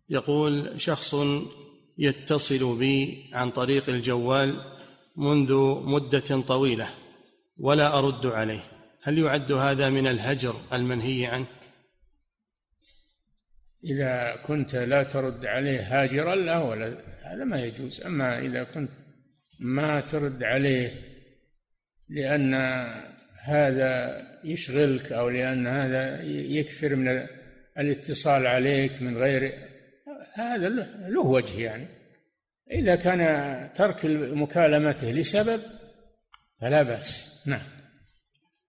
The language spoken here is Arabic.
يقول: شخص يتصل بي عن طريق الجوال منذ مدة طويلة ولا أرد عليه، هل يعد هذا من الهجر المنهي عنه؟ إذا كنت لا ترد عليه هاجرا له هذا ما يجوز. أما إذا كنت ما ترد عليه لأن هذا يشغلك أو لأن هذا يكثر من الاتصال عليك من غير، هذا له وجه يعني. إذا كان ترك مكالمته لسبب فلا بأس. نعم.